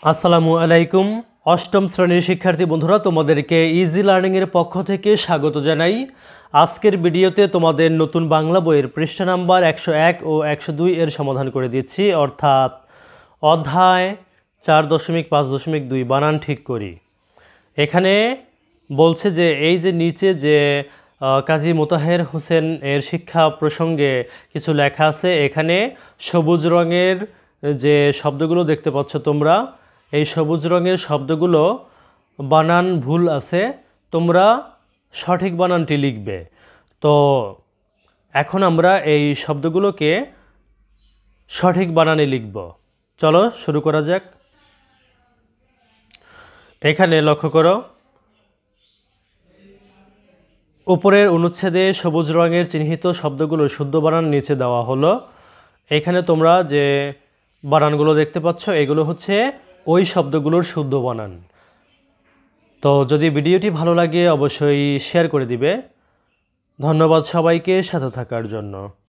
আসসালামু আলাইকুম। অষ্টম শ্রেণীর শিক্ষার্থী বন্ধুরা, তোমাদেরকে ইজি লার্নিংয়ের পক্ষ থেকে স্বাগত জানাই। আজকের ভিডিওতে তোমাদের নতুন বাংলা বইয়ের পৃষ্ঠা নাম্বার 101 ও 102 এর সমাধান করে দিচ্ছি, অর্থাৎ অধ্যায় 4.5.2 বানান ঠিক করি। এখানে বলছে যে এই যে নিচে যে কাজী মোতাহের হোসেন এর শিক্ষা প্রসঙ্গে কিছু লেখা আছে, এখানে সবুজ রঙের যে শব্দগুলো দেখতে পাচ্ছ তোমরা, এই সবুজ রঙের শব্দগুলো বানান ভুল আছে, তোমরা সঠিক বানানটি লিখবে। তো এখন আমরা এই শব্দগুলোকে সঠিক বানানে লিখব। চলো শুরু করা যাক। এখানে লক্ষ্য করো, উপরের অনুচ্ছেদে সবুজ রঙের চিহ্নিত শব্দগুলো শুদ্ধ বানান নিচে দেওয়া হলো। এখানে তোমরা যে বানানগুলো দেখতে পাচ্ছ এগুলো হচ্ছে ওই শব্দগুলোর শুদ্ধ বানান। তো যদি ভিডিওটি ভালো লাগে অবশ্যই শেয়ার করে দিবে। ধন্যবাদ সবাইকে সাথে থাকার জন্য।